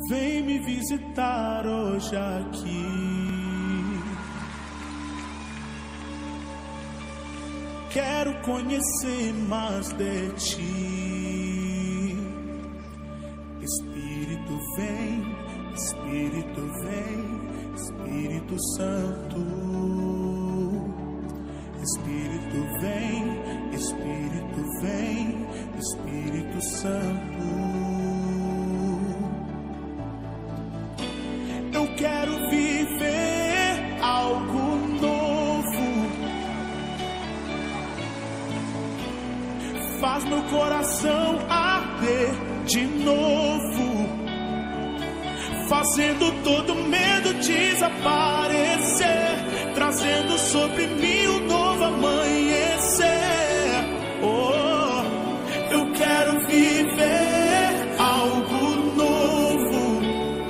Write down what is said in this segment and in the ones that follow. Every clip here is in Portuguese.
Vem me visitar hoje aqui. Quero conhecer mais de ti. Espírito vem, Espírito vem, Espírito Santo. Espírito vem, Espírito vem, Espírito Santo. Eu quero viver algo novo. Faz meu coração arder de novo, fazendo todo medo desaparecer, trazendo sobre mim um novo amanhecer. Oh, eu quero viver algo novo.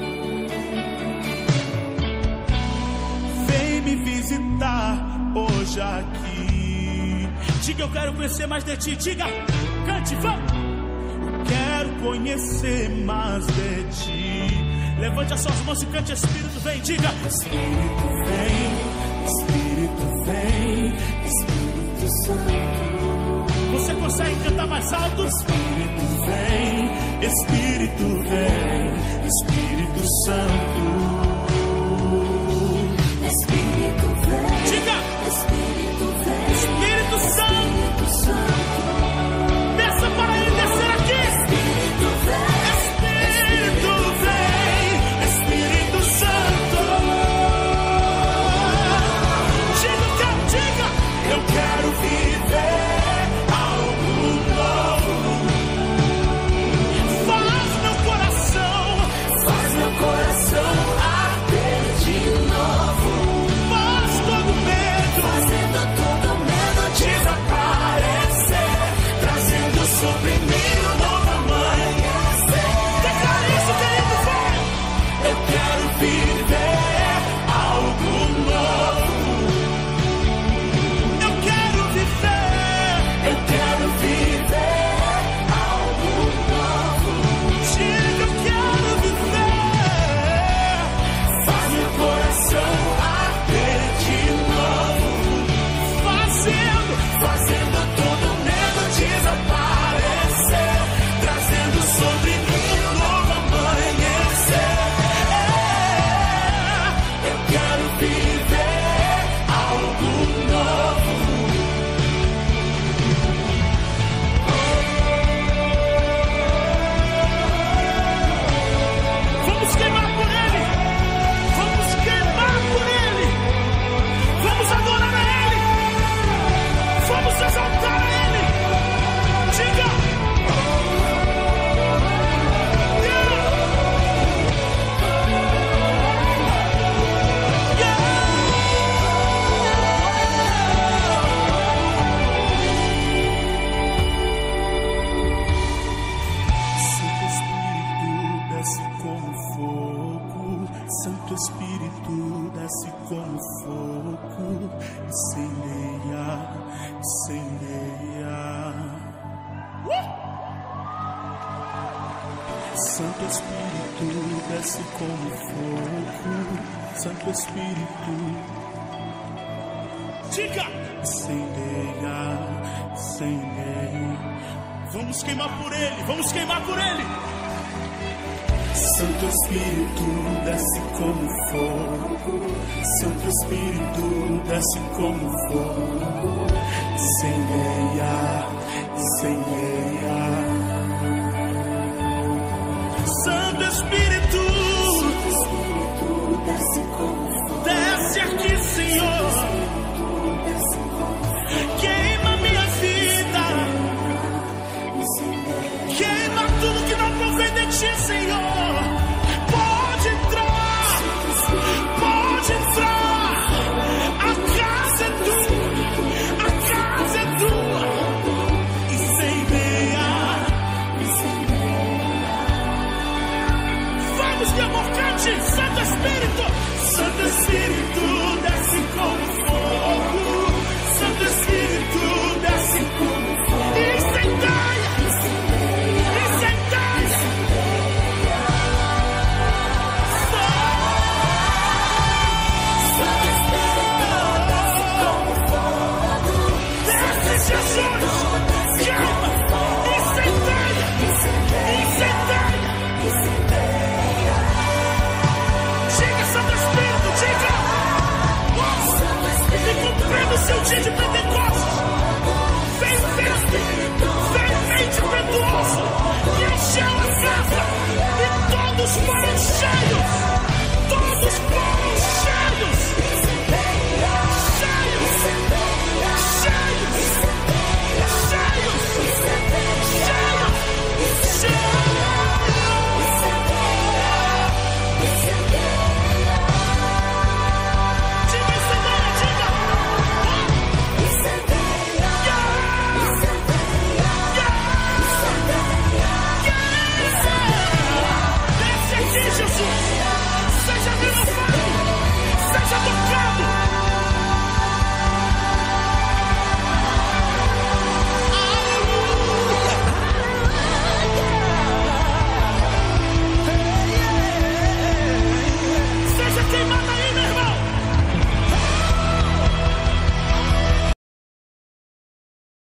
Vem me visitar hoje aqui. Diga, eu quero conhecer mais de ti. Diga, cante, vamos. Quero conhecer mais de ti. Levante as suas mãos e cante. Espírito vem, diga. Espírito vem, Espírito vem, Espírito Santo. Você consegue cantar mais alto? Espírito vem, Espírito vem, Espírito Santo. Espírito vem, diga. Espírito vem, Espírito Santo. Espírito Santo. Peça para ele descer aqui. Espírito vem, Espírito vem, Espírito Santo. Diga, eu quero viver algo novo. Faz meu coração arder de novo. Faz todo medo, fazendo todo medo desaparecer, trazendo sobre mim um novo amanhecer. Declara isso, querido, vai. Eu quero viver algo novo. Eu quero viver algo novo. Diga, eu quero viver. Faz meu coração arder de novo, fazendo todo medo desaparecer, trazendo sobre mim um novo amanhecer. Eu quero viver algo novo. Vamos queimar por ele. Vamos queimar por ele. Vamos adorar a ele. Vamos exaltar a ele. Diga. Santo Espírito desce como fogo. Santo Espírito desce como fogo. Incendeia, incendeia. Santo Espírito desce como fogo. Santo Espírito, diga, incendeia, incendeia. Vamos queimar por ele, vamos queimar por ele. Santo Espírito desce como fogo. Santo Espírito desce como fogo. Incendeia, incendeia. Santo Espírito, desce como fogo. Desce aqui, Senhor. Queima minha vida. Queima tudo que não provém de ti, Senhor. Pode entrar. Pode entrar. A casa é tua. A casa é tua. Incendeia. Vamos, meu amor, cante. Santo Espírito. Santo Espírito desce como fogo. Santo Espírito desce como fogo. Incendeia. Incendeia. fogo cheio.